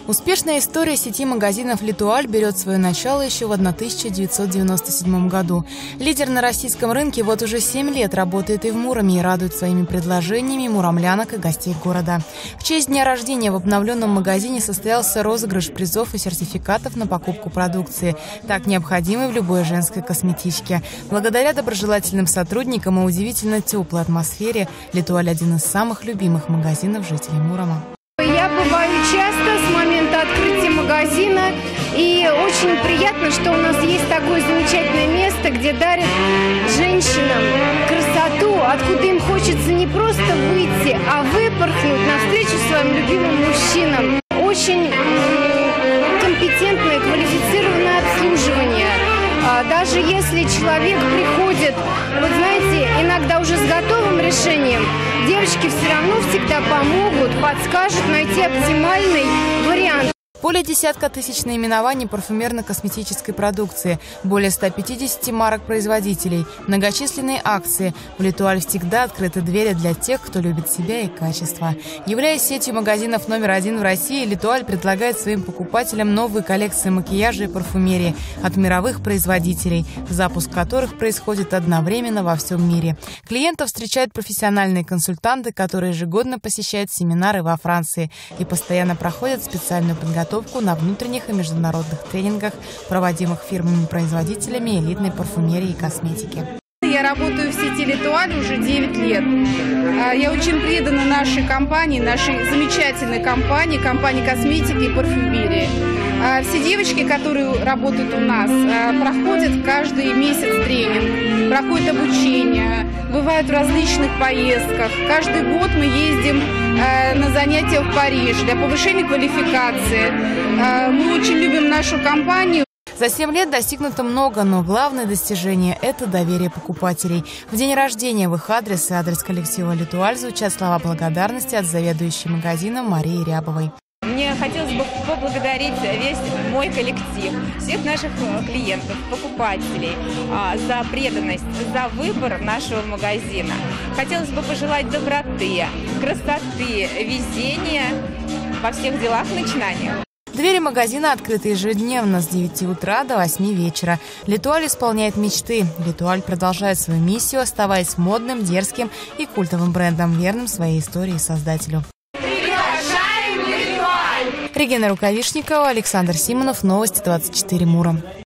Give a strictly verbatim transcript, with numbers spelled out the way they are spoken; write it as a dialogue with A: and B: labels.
A: Успешная история сети магазинов «Летуаль» берет свое начало еще в тысяча девятьсот девяносто седьмом году. Лидер на российском рынке вот уже семь лет работает и в Муроме и радует своими предложениями муромлянок и гостей города. В честь дня рождения в обновленном магазине состоялся розыгрыш призов и сертификатов на покупку продукции, так необходимой в любой женской косметичке. Благодаря доброжелательным сотрудникам и удивительно теплой атмосфере «Летуаль» – один из самых любимых магазинов жителей Мурома.
B: Я бываю часто с момента открытия магазина, и очень приятно, что у нас есть такое замечательное место, где дарят женщинам красоту, откуда им хочется не просто выйти, а выпорхнуть навстречу своим любимым мужчинам. Очень компетентное, квалифицированное обслуживание. Даже если человек приходит, вот знаете, иногда уже с готовым решением, девочки все равно всегда помогут, подскажут найти оптимальный вариант.
A: Более десятка тысяч наименований парфюмерно-косметической продукции, более ста пятидесяти марок производителей, многочисленные акции. В «Летуаль» всегда открыты двери для тех, кто любит себя и качество. Являясь сетью магазинов номер один в России, «Летуаль» предлагает своим покупателям новые коллекции макияжа и парфюмерии от мировых производителей, запуск которых происходит одновременно во всем мире. Клиентов встречают профессиональные консультанты, которые ежегодно посещают семинары во Франции и постоянно проходят специальную подготовку на внутренних и международных тренингах, проводимых фирмами-производителями элитной парфюмерии и косметики.
C: Я работаю в сети «Летуаль» уже девять лет. Я очень предана нашей компании, нашей замечательной компании, компании косметики и парфюмерии. Все девочки, которые работают у нас, проходят каждый месяц тренинг, проходят обучение, бывают в различных поездках. Каждый год мы ездим на занятия в Париж для повышения квалификации. Мы очень любим нашу компанию.
A: За семь лет достигнуто много, но главное достижение – это доверие покупателей. В день рождения в их адрес и адрес коллектива «Летуаль» звучат слова благодарности от заведующей магазином Марии Рябовой.
D: Мне хотелось бы поблагодарить весь мой коллектив, всех наших клиентов, покупателей за преданность, за выбор нашего магазина. Хотелось бы пожелать доброты, красоты, везения во всех делах и начинаниях.
A: Двери магазина открыты ежедневно с девяти утра до восьми вечера. «Летуаль» исполняет мечты. «Летуаль» продолжает свою миссию, оставаясь модным, дерзким и культовым брендом, верным своей истории и создателю. Регина Рукавишникова, Александр Симонов, Новости двадцать четыре Муром.